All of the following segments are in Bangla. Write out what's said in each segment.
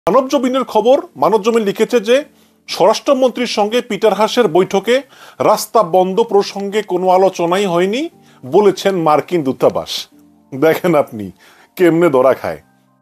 মানবজমিনের খবর। মানবজমিন লিখেছে যে স্বরাষ্ট্রমন্ত্রীর সঙ্গে পিটার হাসের বৈঠকে রাস্তা বন্ধ প্রসঙ্গে কোনো আলোচনাই হয়নি বলেছেন মার্কিন দূতাবাস। দেখেন আপনি কেমনে ধরা খায়।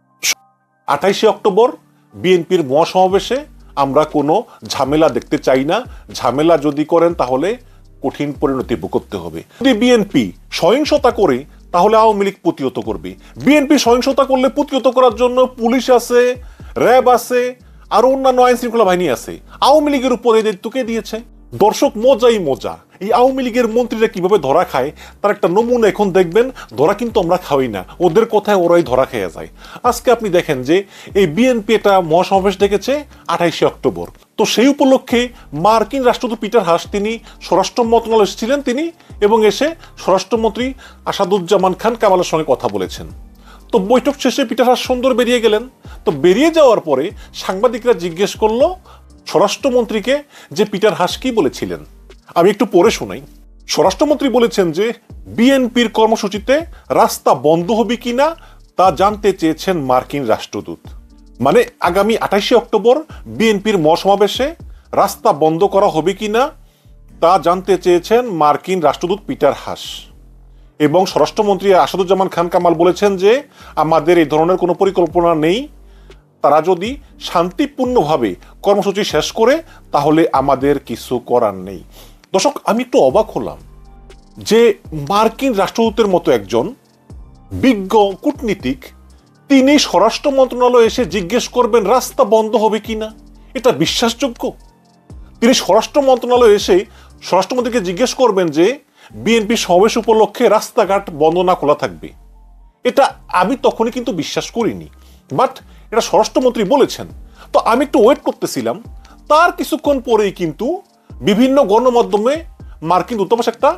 28শে অক্টোবর বিএনপির মহাসমাবেশে আমরা কোনো ঝামেলা দেখতে চাই না। ঝামেলা যদি করেন তাহলে কঠিন পরিণতি ভোগ করতে হবে। যদি বিএনপি সহিংসতা করে তাহলে আওয়ামী লীগ প্রতিহত করবে। বিএনপি সহিংসতা করলে প্রতিহত করার জন্য পুলিশ আছে, র্যাব আছে, আর অন্যান্য আইন শৃঙ্খলা বাহিনী আছে। আওয়ামী লীগের উপর এই দায়িত্বকে দিয়েছে। দর্শক, মজাই মজা। এই আওয়ামী লীগের মন্ত্রীরা কিভাবে ধরা খায় তার একটা নমুনা এখন দেখবেন। ধরা কিন্তু আমরা খাওয়াই না, ওদের কথায় ওরাই ধরা খেয়ে যায়। আজকে আপনি দেখেন যে এই বিএনপি একটা মহাসমাবেশ ডেকেছে 28শে অক্টোবর। তো সেই উপলক্ষে মার্কিন রাষ্ট্রদূত পিটার হাস তিনি স্বরাষ্ট্র মন্ত্রণালয়ে এসেছিলেন তিনি, এবং এসে স্বরাষ্ট্রমন্ত্রী আসাদুজ্জামান খান কামালের সঙ্গে কথা বলেছেন। তো বৈঠক শেষে পিটার হাস সুন্দর বেরিয়ে গেলেন। তো বেরিয়ে যাওয়ার পরে সাংবাদিকরা জিজ্ঞেস করলো স্বরাষ্ট্রমন্ত্রীকে যে পিটার হাস কি বলেছিলেন। আমি একটু পড়ে শোনাই। স্বরাষ্ট্রমন্ত্রী বলেছেন যে বিএনপির কর্মসূচিতে রাস্তা বন্ধ হবে কিনা তা জানতে চেয়েছেন মার্কিন রাষ্ট্রদূত। মানে আগামী 28শে অক্টোবর বিএনপির মহাসমাবেশে রাস্তা বন্ধ করা হবে কিনা তা জানতে চেয়েছেন মার্কিন রাষ্ট্রদূত পিটার হাস। এবং স্বরাষ্ট্রমন্ত্রী আসাদুজ্জামান খান কামাল বলেছেন যে আমাদের এই ধরনের কোনো পরিকল্পনা নেই। তারা যদি শান্তিপূর্ণভাবে কর্মসূচি শেষ করে তাহলে আমাদের কিছু করার নেই। দর্শক, আমি একটু অবাক হলাম যে মার্কিন রাষ্ট্রদূতের মতো একজন বিজ্ঞ কূটনীতিক তিনি স্বরাষ্ট্র মন্ত্রণালয়ে এসে জিজ্ঞেস করবেন রাস্তা বন্ধ হবে কিনা। এটা বিশ্বাসযোগ্য? তিনি স্বরাষ্ট্র মন্ত্রণালয়ে এসে স্বরাষ্ট্রমন্ত্রীকে জিজ্ঞেস করবেন যে বিএনপি সমাবেশ উপলক্ষে রাস্তাঘাট বন্ধ না খোলা থাকবে। এটা আমি তখনই কিন্তু বিশ্বাস করিনি, বাট এটা স্বরাষ্ট্রমন্ত্রী বলেছেন। তো আমি একটু ওয়েট করতেছিলাম। তার কিছুক্ষণ পরেই কিন্তু বিভিন্ন গণমাধ্যমে মার্কিন দূতাবাস একটা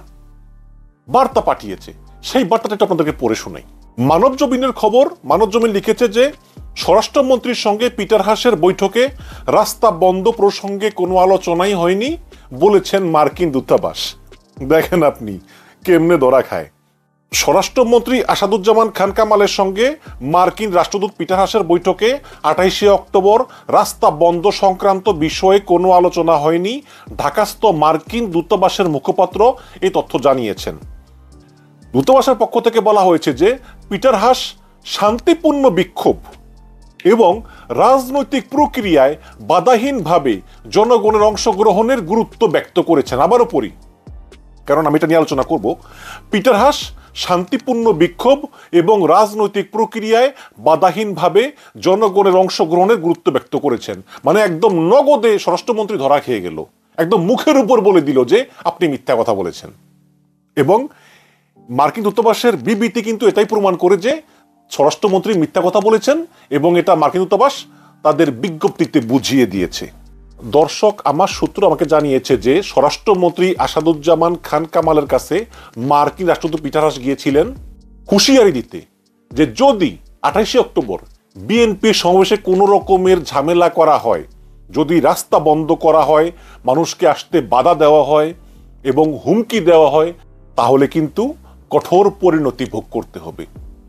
বার্তা পাঠিয়েছে। সেই বার্তাটা একটু আপনাদেরকে পড়ে শোনাই। মানবজমিনের খবর। মানবজমিন লিখেছে যে স্বরাষ্ট্রমন্ত্রীর সঙ্গে পিটার হাসের বৈঠকে রাস্তা বন্ধ প্রসঙ্গে কোনো আলোচনাই হয়নি বলেছেন মার্কিন দূতাবাস। দেখেন আপনি কেমনে ধরা খায়। স্বরাষ্ট্রমন্ত্রী আসাদুজ্জামান খান কামালের সঙ্গে মার্কিন রাষ্ট্রদূত পিটার হাসের বৈঠকে 28শে অক্টোবর রাস্তা বন্ধ সংক্রান্ত বিষয়ে কোনো আলোচনা হয়নি ঢাকাস্থ মার্কিন দূতাবাসের মুখপাত্র এই তথ্য জানিয়েছেন। দূতাবাসের পক্ষ থেকে বলা হয়েছে যে পিটার হাস শান্তিপূর্ণ বিক্ষোভ এবং রাজনৈতিক প্রক্রিয়ায় বাধাহীনভাবে জনগণের অংশগ্রহণের গুরুত্ব ব্যক্ত করেছেন। আবারও পড়ি, কারণ আমি এটা নিয়ে আলোচনা করব। পিটার হাস শান্তিপূর্ণ বিক্ষোভ এবং রাজনৈতিক প্রক্রিয়ায় বাধাহীনভাবে জনগণের অংশগ্রহণের গুরুত্ব ব্যক্ত করেছেন। মানে একদম নগদে স্বরাষ্ট্রমন্ত্রী ধরা খেয়ে গেল, একদম মুখের উপর বলে দিল যে আপনি মিথ্যা কথা বলেছেন। এবং মার্কিন দূতাবাসের বিবৃতি কিন্তু এটাই প্রমাণ করে যে স্বরাষ্ট্রমন্ত্রী মিথ্যা কথা বলেছেন, এবং এটা মার্কিন দূতাবাস তাদের বিজ্ঞপ্তিতে বুঝিয়ে দিয়েছে। দর্শক, আমার সূত্র আমাকে জানিয়েছে যে স্বরাষ্ট্রমন্ত্রী আসাদুজ্জামান খান কামালের কাছে মার্কিন রাষ্ট্রদূত পিটার হাস গিয়েছিলেন হুঁশিয়ারি দিতে যে যদি 28শে অক্টোবর বিএনপির সমাবেশে কোনো রকমের ঝামেলা করা হয়, যদি রাস্তা বন্ধ করা হয়, মানুষকে আসতে বাধা দেওয়া হয় এবং হুমকি দেওয়া হয়, তাহলে কিন্তু কঠোর পরিণতি ভোগ করতে হবে।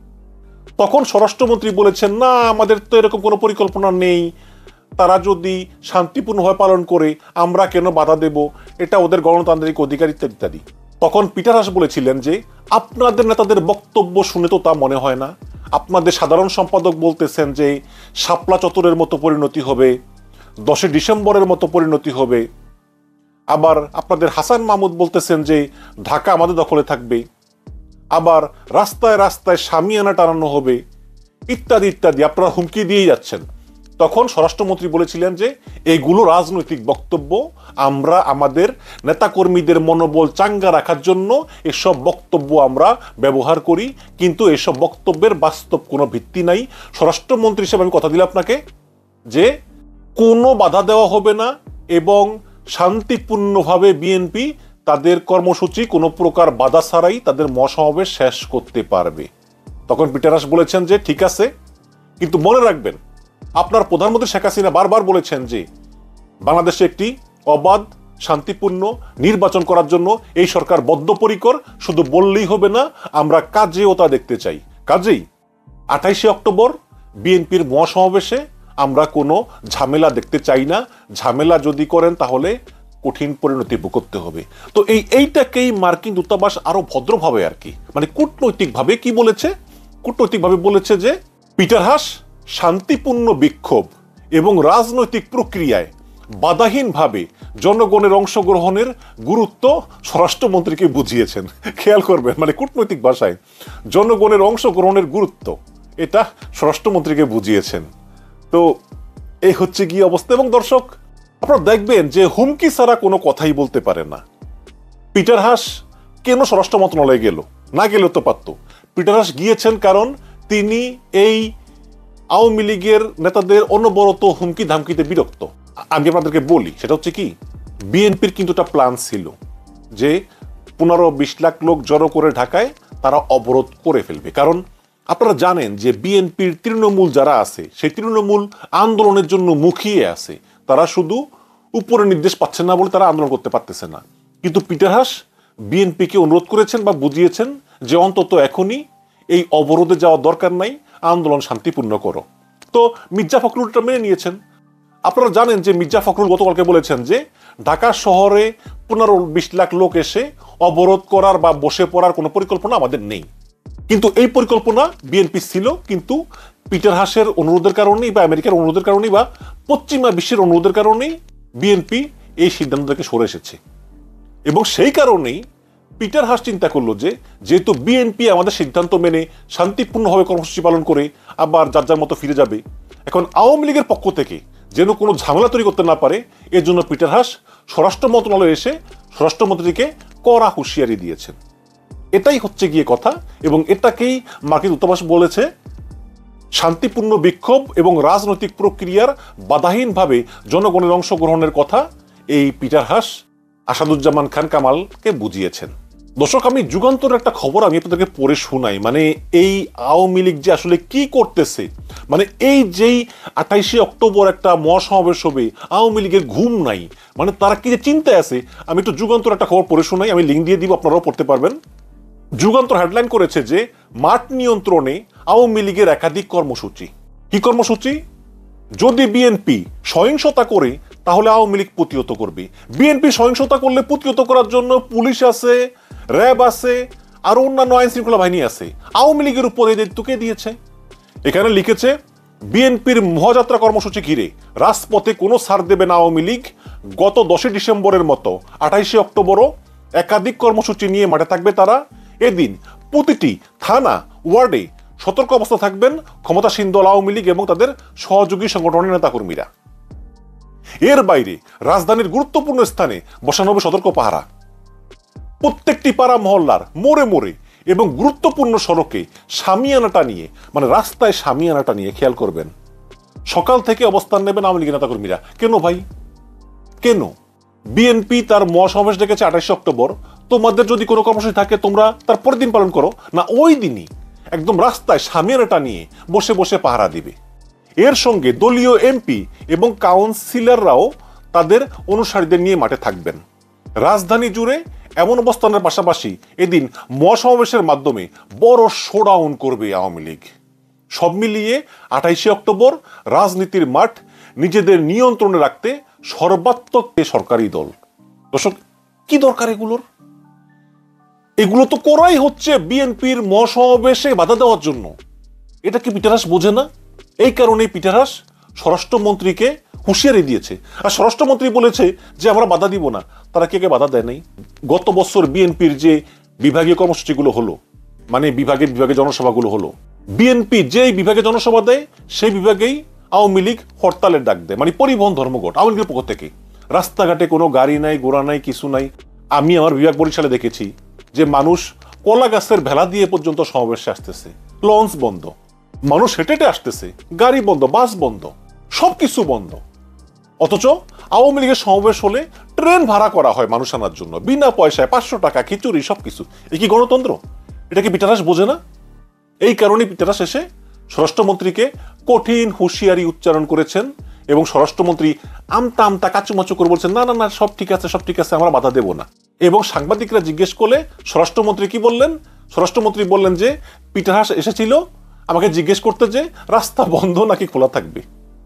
তখন স্বরাষ্ট্রমন্ত্রী বলেছেন না, আমাদের তো এরকম কোনো পরিকল্পনা নেই, তারা যদি শান্তিপূর্ণভাবে পালন করে আমরা কেন বাধা দেব, এটা ওদের গণতান্ত্রিক অধিকার ইত্যাদি ইত্যাদি। তখন পিটার হাস বলেছিলেন যে আপনাদের নেতাদের বক্তব্য শুনে তো তা মনে হয় না। আপনাদের সাধারণ সম্পাদক বলতেছেন যে শাপলা চত্বরের মতো পরিণতি হবে, 10শে ডিসেম্বরের মতো পরিণতি হবে। আবার আপনাদের হাসান মাহমুদ বলতেছেন যে ঢাকা আমাদের দখলে থাকবে। আবার রাস্তায় রাস্তায় শামিয়ানা টানানো হবে ইত্যাদি ইত্যাদি, আপনারা হুমকি দিয়ে যাচ্ছেন। তখন স্বরাষ্ট্রমন্ত্রী বলেছিলেন যে এগুলো রাজনৈতিক বক্তব্য, আমরা আমাদের নেতাকর্মীদের মনোবল চাঙ্গা রাখার জন্য এসব বক্তব্য আমরা ব্যবহার করি, কিন্তু এসব বক্তব্যের বাস্তব কোনো ভিত্তি নাই। স্বরাষ্ট্রমন্ত্রী হিসেবে আমি কথা দিলাম আপনাকে যে কোনো বাধা দেওয়া হবে না এবং শান্তিপূর্ণভাবে বিএনপি তাদের কর্মসূচি কোনো প্রকার বাধা ছাড়াই তাদের মহাসমাবেশ শেষ করতে পারবে। তখন পিটার হাস বলেছেন যে ঠিক আছে, কিন্তু মনে রাখবেন আপনার প্রধানমন্ত্রী শেখ হাসিনা বারবার বলেছেন যে বাংলাদেশে একটি অবাধ শান্তিপূর্ণ নির্বাচন করার জন্য এই সরকার বদ্ধপরিকর। শুধু বললেই হবে না, আমরা কাজেও তা দেখতে চাই। কাজেই 28শে অক্টোবর বিএনপির মহাসমাবেশে আমরা কোনো ঝামেলা দেখতে চাই না, ঝামেলা যদি করেন তাহলে কঠিন পরিণতি ভোগ করতে হবে। তো এইটাকেই মার্কিন দূতাবাস আরো ভদ্রভাবে আর কি মানে কূটনৈতিকভাবে কি বলেছে, কূটনৈতিকভাবে বলেছে যে পিটার হাস শান্তিপূর্ণ বিক্ষোভ এবং রাজনৈতিক প্রক্রিয়ায় বাধাহীনভাবে জনগণের অংশগ্রহণের গুরুত্ব স্বরাষ্ট্রমন্ত্রীকে বুঝিয়েছেন। খেয়াল করবেন মানে কূটনৈতিক ভাষায় জনগণের অংশগ্রহণের গুরুত্ব এটা স্বরাষ্ট্রমন্ত্রীকে বুঝিয়েছেন। তো এই হচ্ছে গিয়ে অবস্থা। এবং দর্শক আপনারা দেখবেন যে হুমকি ছাড়া কোনো কথাই বলতে পারে না। পিটার হাস কেন স্বরাষ্ট্র মন্ত্রণালয়ে গেল? না গেলেও তো পারত। পিটার হাস গিয়েছেন কারণ তিনি এই আওয়ামী লীগের নেতাদের অনবরত হুমকি ধামকিতে বিরক্ত। আমি আপনাদেরকে বলি সেটা হচ্ছে কি, বিএনপির কিন্তু একটা প্ল্যান ছিল যে 15-20 লাখ লোক জড়ো করে ঢাকায় তারা অবরোধ করে ফেলবে। কারণ আপনারা জানেন যে বিএনপির তৃণমূল যারা আছে সেই তৃণমূল আন্দোলনের জন্য মুখিয়ে আছে, তারা শুধু উপরে নির্দেশ পাচ্ছে না বলে তারা আন্দোলন করতে পারতেছে না। কিন্তু পিটার হাস বিএনপিকে অনুরোধ করেছেন বা বুঝিয়েছেন যে অন্তত এখনই এই অবরোধে যাওয়ার দরকার নাই, আন্দোলন শান্তিপূর্ণ করো। তো মির্জা ফখরুল এটা মেনে নিয়েছেন। আপনারা জানেন যে মির্জা ফখরুল গতকালকে বলেছেন যে ঢাকা শহরে 15-20 লাখ লোক এসে অবরোধ করার বা বসে পড়ার কোনো পরিকল্পনা আমাদের নেই। কিন্তু এই পরিকল্পনা বিএনপি ছিল, কিন্তু পিটার হাসের অনুরোধের কারণেই বা আমেরিকার অনুরোধের কারণেই বা পশ্চিমা বিশ্বের অনুরোধের কারণেই বিএনপি এই সিদ্ধান্ত থেকে সরে এসেছে। এবং সেই কারণেই পিটার হাস চিন্তা করলো যে যেহেতু বিএনপি আমাদের সিদ্ধান্ত মেনে শান্তিপূর্ণভাবে কর্মসূচি পালন করে আবার যার যার মতো ফিরে যাবে, এখন আওয়ামী লীগের পক্ষ থেকে যেন কোনো ঝামেলা তৈরি করতে না পারে এর জন্য পিটার হাস স্বরাষ্ট্র মন্ত্রণালয়ে এসে স্বরাষ্ট্রমন্ত্রীকে কড়া হুঁশিয়ারি দিয়েছেন। এটাই হচ্ছে গিয়ে কথা। এবং এটাকেই মার্কিন দূতাবাস বলেছে শান্তিপূর্ণ বিক্ষোভ এবং রাজনৈতিক প্রক্রিয়ার বাধাহীনভাবে জনগণের অংশগ্রহণের কথা এই পিটার হাস আসাদুজ্জামান খান কামালকে বুঝিয়েছেন। দর্শক আমি যুগান্তরের একটা খবর আমি আপনাদেরকে পড়ে শোনাই, মানে এই আওয়ামী লীগ যে আসলে কি করতেছে, মানে এই যেই 28শে অক্টোবর একটা মহাসমাবেশ হবে, আওয়ামী লীগের ঘুম নাই, মানে তারা কি যে চিন্তায় আছে। আমি একটু যুগান্তর একটা খবর পড়ে শোনাই, আমি লিঙ্ক দিয়ে দিব, আপনারাও পড়তে পারবেন। যুগান্তর হেডলাইন করেছে যে মাঠ নিয়ন্ত্রণে আওয়ামী লীগের একাধিক কর্মসূচি। কি কর্মসূচি? যদি বিএনপি সহিংসতা করে তাহলে আওয়ামী লীগ প্রতিহত করবে। বিএনপি সহিংসতা করলে প্রতিহত করার জন্য পুলিশ আছে, র্যাব আছে, আর অন্যান্য আইন শৃঙ্খলা বাহিনী আছে। আওয়ামী লীগের উপর এই দায়িত্ব কে দিয়েছে? এখানে লিখেছে বিএনপির মহাযাত্রা কর্মসূচি ঘিরে রাজপথে কোনো ছাড় দেবে না আওয়ামী লীগ। গত 10 ডিসেম্বরের মতো 28শে অক্টোবরও একাধিক কর্মসূচি নিয়ে মাঠে থাকবে তারা। এদিন প্রতিটি থানা ওয়ার্ডে সতর্ক অবস্থা থাকবেন ক্ষমতাসীন দল আওয়ামী লীগ এবং তাদের সহযোগী সংগঠনের নেতাকর্মীরা। এর বাইরে রাজধানীর গুরুত্বপূর্ণ স্থানে বসানো হবে সতর্ক পাহারা। প্রত্যেকটি পাড়া মহল্লার মোড়ে মোড়ে এবং গুরুত্বপূর্ণ সড়কে শামিয়ানাটা নিয়ে, মানে রাস্তায় শামিয়ানাটা নিয়ে খেয়াল করবেন, সকাল থেকে অবস্থান নেবেন আওয়ামী লীগের নেতাকর্মীরা। কেন ভাই, কেন? বিএনপি তার মহাসমাবেশ ডেকেছে 28শে অক্টোবর, তোমাদের যদি কোনো কর্মসূচি থাকে তোমরা তার পরের দিন পালন করো না, ওই দিনই একদম রাস্তায় শামিয়ানাটা নিয়ে বসে বসে পাহারা দিবে। এর সঙ্গে দলীয় এমপি এবং কাউন্সিলররাও তাদের অনুসারীদের নিয়ে মাঠে থাকবেন। রাজধানী জুড়ে এমন অবস্থানের পাশাপাশি এদিন মহাসমাবেশের মাধ্যমে বড় শোডাউন করবে আওয়ামী লীগ। সব মিলিয়ে 28শে অক্টোবর রাজনীতির মাঠ নিজেদের নিয়ন্ত্রণে রাখতে সর্বাত্মক সরকারি দল। দর্শক কি দরকার এগুলোর? এগুলো তো করাই হচ্ছে বিএনপির মহাসমাবেশে বাধা দেওয়ার জন্য। এটা কি পিটার হাস বোঝে না? এই কারণে পিটার হাস স্বরাষ্ট্রমন্ত্রীকে হুঁশিয়ারি দিয়েছে। আর স্বরাষ্ট্রমন্ত্রী বলেছে যে আমরা বাধা দিব না। তারা কে বাধা দেয় নাই? গত বছর বিএনপির যে বিভাগীয় কর্মসূচিগুলো হলো, মানে বিভাগে জনসভাগুলো হলো, বিএনপি যেই বিভাগে জনসভা দেয় সেই বিভাগেই আওয়ামী লীগ হরতালের ডাক দেয়, মানে পরিবহন ধর্মঘট আওয়ামী লীগের পক্ষ থেকে। রাস্তাঘাটে কোনো গাড়ি নাই, ঘোড়া নাই, কিছু নাই। আমি আমার বিভাগ বরিশালে দেখেছি যে মানুষ কলা গাছের ভেলা দিয়ে পর্যন্ত সমাবেশে আসতেছে, লঞ্চ বন্ধ, মানুষ হেঁটে হেঁটে আসতেছে, গাড়ি বন্ধ, বাস বন্ধ, সবকিছু বন্ধ। অথচ আওয়ামী লীগের সমাবেশ হলে ট্রেন ভাড়া করা হয় মানুষ আনার জন্য, বিনা পয়সায় 500 টাকা, খিচুড়ি, সবকিছু। এ কি গণতন্ত্র? এটা কি পিটার হাস বোঝে না? এই কারণে পিটার হাস এসে স্বরাষ্ট্রমন্ত্রীকে কঠিন হুঁশিয়ারি উচ্চারণ করেছেন এবং স্বরাষ্ট্রমন্ত্রী আমতা আমতা কাচুমাচু করে বলছেন না না না সব ঠিক আছে, সব ঠিক আছে, আমরা বাধা দেব না। এবং সাংবাদিকরা জিজ্ঞেস করলে স্বরাষ্ট্রমন্ত্রী কি বললেন? স্বরাষ্ট্রমন্ত্রী বললেন যে পিটার হাস এসেছিল আমাকে জিজ্ঞেস করতে যে রাস্তা বন্ধ নাকি খোলা থাকবে।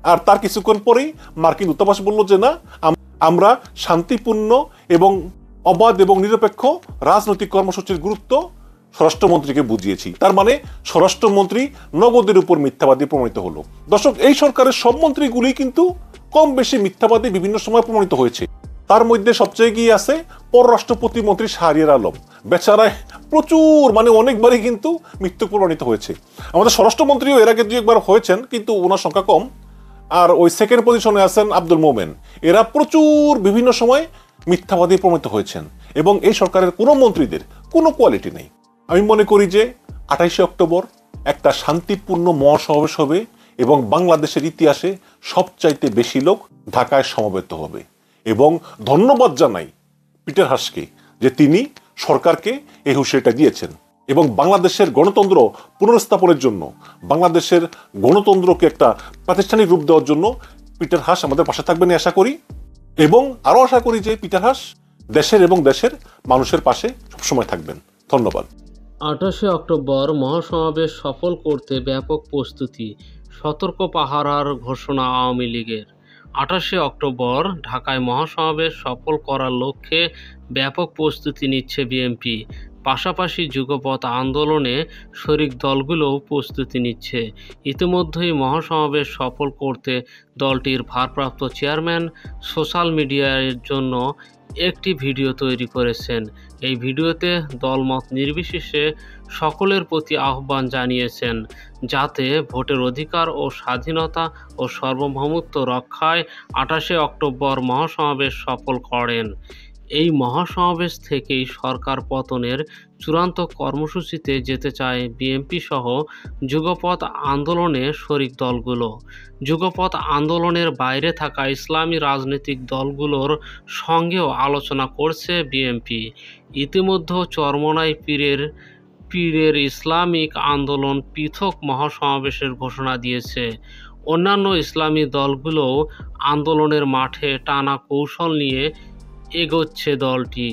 আর তার কিছুক্ষণ পরেই মার্কিন দূতাবাস বলল যে না, আমরা শান্তিপূর্ণ এবং অবাধ এবং নিরপেক্ষ রাজনৈতিক কর্মসূচির গুরুত্ব স্বরাষ্ট্রমন্ত্রীকে বুঝিয়েছি। তার মানে স্বরাষ্ট্রমন্ত্রী নগদের উপর মিথ্যাবাদী প্রমাণিত হলো। দর্শক, এই সরকারের সব মন্ত্রীগুলি কিন্তু কম বেশি মিথ্যাবাদী বিভিন্ন সময় প্রমাণিত হয়েছে। তার মধ্যে সবচেয়ে এগিয়ে আছে পররাষ্ট্র প্রতিমন্ত্রী শাহরিয়ার আলম। বেচারায় প্রচুর অনেকবারই কিন্তু মিথ্যা প্রমাণিত হয়েছে। আমাদের স্বরাষ্ট্রমন্ত্রীও এর আগে দুই একবার হয়েছেন, কিন্তু ওনার সংখ্যা কম। আর ওই সেকেন্ড পজিশনে আছেন আব্দুল মোমেন। এরা প্রচুর বিভিন্ন সময় মিথ্যাবাদী প্রমাণিত হয়েছেন এবং এই সরকারের কোনো মন্ত্রীদের কোনো কোয়ালিটি নেই। আমি মনে করি যে 28শে অক্টোবর একটা শান্তিপূর্ণ মহাসমাবেশ হবে এবং বাংলাদেশের ইতিহাসে সবচাইতে বেশি লোক ঢাকায় সমবেত হবে। এবং ধন্যবাদ জানাই পিটার হাসকে যে তিনি সরকারকে এই হুঁশিয়ারিটা দিয়েছেন এবং বাংলাদেশের গণতন্ত্র পুনরস্থাপনের জন্য, বাংলাদেশের গণতন্ত্রকে একটা প্রাতিষ্ঠানিক রূপ দেওয়ার জন্য পিটার হাস আমাদের পাশে থাকবেন আশা করি। এবং আরো আশা করি যে পিটার হাস দেশের এবং দেশের মানুষের পাশে সবসময় থাকবেন। ধন্যবাদ। 28শে অক্টোবর মহাসমাবেশ সফল করতে ব্যাপক প্রস্তুতি, সতর্ক পাহারার ঘোষণা আওয়ামী লীগের। 28শে অক্টোবর ঢাকায় মহাসমাবেশ সফল করার লক্ষ্যে ব্যাপক প্রস্তুতি নিচ্ছে বিএনপি। পাশাপাশি যুগপৎ আন্দোলনে শরিক দলগুলোও প্রস্তুতি নিচ্ছে। ইতিমধ্যেই মহাসমাবেশ সফল করতে দলটির ভারপ্রাপ্ত চেয়ারম্যান সোশ্যাল মিডিয়ার জন্য একটি ভিডিও তৈরি করেছেন। এই ভিডিওতে দলমত নির্বিশেষে সকলের প্রতি আহ্বান জানিয়েছেন যাতে ভোটের অধিকার ও স্বাধীনতা ও সার্বভৌমত্ব রক্ষায় 28শে অক্টোবর মহাসমাবেশ সফল করেন। এই মহাসমাবেশ থেকেই সরকার পতনের চূড়ান্ত কর্মসূচিতে যেতে চায় বিএনপি সহ যুগপৎ আন্দোলনে শরিক দলগুলো। যুগপৎ আন্দোলনের বাইরে থাকা ইসলামী রাজনৈতিক দলগুলোর সঙ্গেও আলোচনা করছে বিএনপি। ইতিমধ্যে চরমোনাই পীরের ইসলামিক আন্দোলন পৃথক মহাসমাবেশের ঘোষণা দিয়েছে। অন্যান্য ইসলামী দলগুলোও আন্দোলনের মাঠে টানা কৌশল নিয়ে এগোচ্ছে দলটি।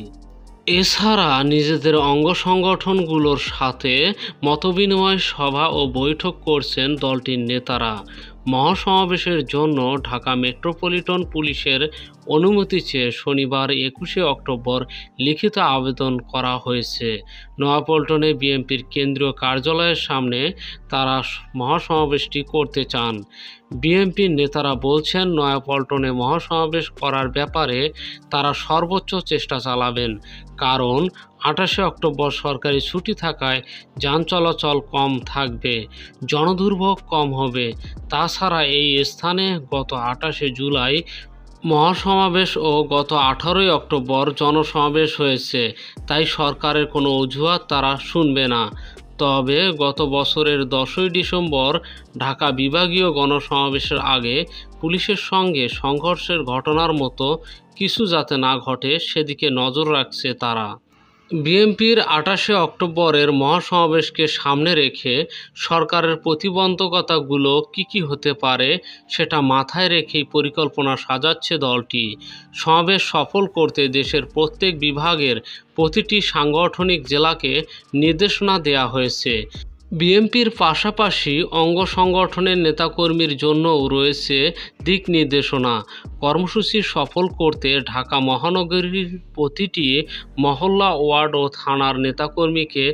এছাড়া নিজেদের অঙ্গ সংগঠনগুলোর সাথে মতবিনিময় সভা ও বৈঠক করছেন দলটির নেতারা। মহাসমাবেশের জন্য ঢাকা মেট্রোপলিটন পুলিশের অনুমতি চেয়ে শনিবার 21শে অক্টোবর লিখিত আবেদন করা হয়েছে। নয়াপল্টনে বিএনপির কেন্দ্রীয় কার্যালয়ের সামনে তারা মহাসমাবেশটি করতে চান। বিএনপির নেতারা বলছেন নয়াপল্টনে মহাসমাবেশ করার ব্যাপারে তারা সর্বোচ্চ চেষ্টা চালাবেন, কারণ 28শে অক্টোবর সরকারি ছুটি থাকায় যান চলাচল কম থাকবে, জনদুর্ভোগ কম হবে। তাছাড়া এই স্থানে গত 28শে জুলাই মহাসমাবেশ ও গত 18ই অক্টোবর জনসমাবেশ হয়েছে, তাই সরকারের কোনো অজুহাত তারা শুনবে না। তবে গত বছরের 10ই ডিসেম্বর ঢাকা বিভাগীয় গণসমাবেশের আগে পুলিশের সঙ্গে সংঘর্ষের ঘটনার মতো কিছু যাতে না ঘটে সেদিকে নজর রাখছে তারা। বিএনপির 28শে অক্টোবরের মহাসমাবেশকে সামনে রেখে সরকারের প্রতিবন্ধকতাগুলো কী হতে পারে সেটা মাথায় রেখেই পরিকল্পনা সাজাচ্ছে দলটি। সমাবেশ সফল করতে দেশের প্রত্যেক বিভাগের প্রতিটি সাংগঠনিক জেলাকে নির্দেশনা দেওয়া হয়েছে। বিএনপির পাশাপাশি অঙ্গ সংগঠনের নেতাকর্মীর জন্যও রয়েছে দিক নির্দেশনা। কর্মসূচি সফল করতে ঢাকা মহানগরীর প্রতিটি মহল্লা, ওয়ার্ড ও থানার নেতাকর্মীকে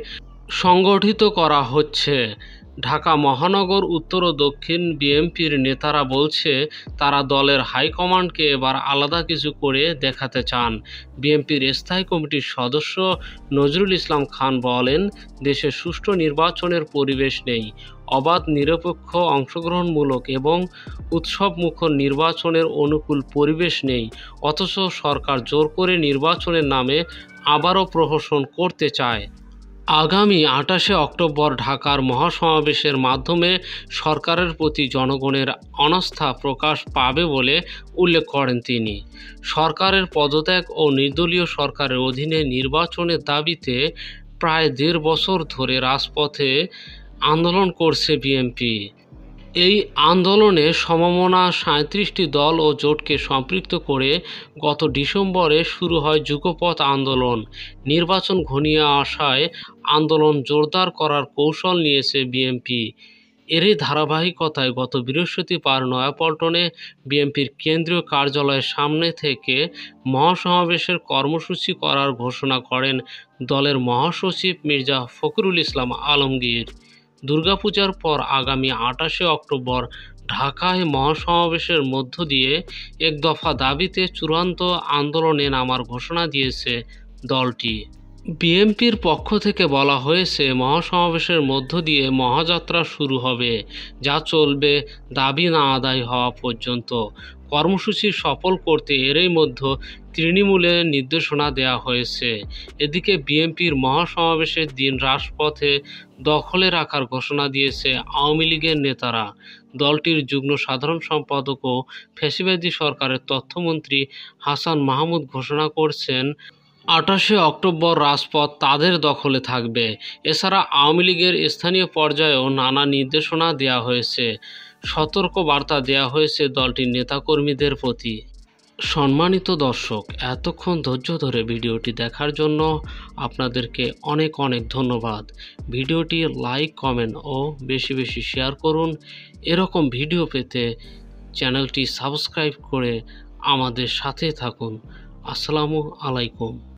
সংগঠিত করা হচ্ছে। ঢাকা মহানগর উত্তর ও দক্ষিণ বিএনপির নেতারা বলছে তারা দলের হাইকমান্ডকে এবার আলাদা কিছু করে দেখাতে চান। বিএনপির স্থায়ী কমিটির সদস্য নজরুল ইসলাম খান বলেন, দেশে সুষ্ঠু নির্বাচনের পরিবেশ নেই, অবাধ নিরপেক্ষ অংশগ্রহণমূলক এবং উৎসবমুখর নির্বাচনের অনুকূল পরিবেশ নেই, অথচ সরকার জোর করে নির্বাচনের নামে আবারও প্রহসন করতে চায়। আগামী 28শে অক্টোবর ঢাকার মহাসমাবেশের মাধ্যমে সরকারের প্রতি জনগণের অনাস্থা প্রকাশ পাবে বলে উল্লেখ করেন তিনি। সরকারের পদত্যাগ ও নির্দলীয় সরকারের অধীনে নির্বাচনের দাবিতে প্রায় 1.5 বছর ধরে রাজপথে আন্দোলন করছে বিএনপি। এই আন্দোলনে সমমনা 37টি দল ও জোটকে সম্পৃক্ত করে গত ডিসেম্বরে শুরু হয় যুগপৎ আন্দোলন। নির্বাচন ঘনিয়ে আসায় আন্দোলন জোরদার করার কৌশল নিয়েছে বিএনপি। এরই ধারাবাহিকতায় গত বৃহস্পতিবার নয়াপল্টনে বিএনপির কেন্দ্রীয় কার্যালয়ের সামনে থেকে মহাসমাবেশের কর্মসূচি করার ঘোষণা করেন দলের মহাসচিব মির্জা ফখরুল ইসলাম আলমগীর। দুর্গাপূজার পর আগামী ২৮শে অক্টোবর ঢাকায় মহাসমাবেশের মধ্য দিয়ে এক দফা দাবিতে চূড়ান্ত আন্দোলনে নামার ঘোষণা দিয়েছে দলটি। বিএনপির পক্ষ থেকে বলা হয়েছে, মহাসমাবেশের মধ্য দিয়ে মহাযাত্রা শুরু হবে, যা চলবে দাবি না আদায় হওয়া পর্যন্ত। কর্মসূচি সফল করতে এরই মধ্যে তৃণমূলে নির্দেশনা দেওয়া হয়েছে। এদিকে বিএনপির মহাসমাবেশের দিন রাজপথে দখলে রাখার ঘোষণা দিয়েছে আওয়ামী লীগের নেতারা। দলটির যুগ্ম সাধারণ সম্পাদক ও ফ্যাসিবাদী সরকারের তথ্যমন্ত্রী হাসান মাহমুদ ঘোষণা করছেন, ২৮শে অক্টোবর রাজপথ তাদের দখলে থাকবে। এছাড়া আওয়ামী লীগের স্থানীয় পর্যায়েও নানা নির্দেশনা দেওয়া হয়েছে। সতর্ক বার্তা দেওয়া হয়েছে দলটির নেতাকর্মীদের প্রতি। সম্মানিত দর্শক, এতক্ষণ ধৈর্য ধরে ভিডিওটি দেখার জন্য আপনাদেরকে অনেক অনেক ধন্যবাদ। ভিডিওটি লাইক, কমেন্ট ও বেশি বেশি শেয়ার করুন। এরকম ভিডিও পেতে চ্যানেলটি সাবস্ক্রাইব করে আমাদের সাথে থাকুন। আসসালামু আলাইকুম।